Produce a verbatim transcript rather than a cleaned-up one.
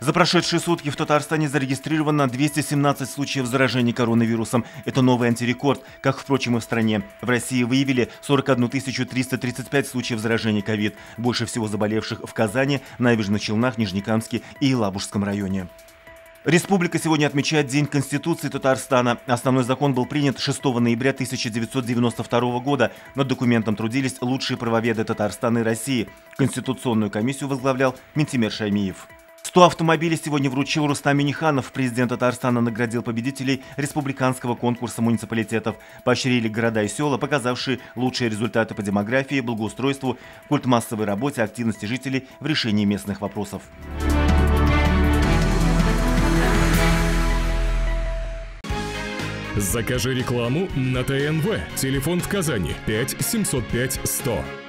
За прошедшие сутки в Татарстане зарегистрировано двести семнадцать случаев заражения коронавирусом. Это новый антирекорд, как, впрочем, и в стране. В России выявили сорок одну тысячу триста тридцать пять случаев заражения ковид. Больше всего заболевших в Казани, Набережных Челнах, Нижнекамске и Елабужском районе. Республика сегодня отмечает День Конституции Татарстана. Основной закон был принят шестого ноября тысяча девятьсот девяносто второго года. Над документом трудились лучшие правоведы Татарстана и России. Конституционную комиссию возглавлял Минтимер Шаймиев. сто автомобилей сегодня вручил Рустам Минниханов. Президент Татарстана наградил победителей республиканского конкурса муниципалитетов. Поощрили города и села, показавшие лучшие результаты по демографии, благоустройству, культмассовой работе, активности жителей в решении местных вопросов. Закажи рекламу на ТНВ. Телефон в Казани пять семьсот пять сто.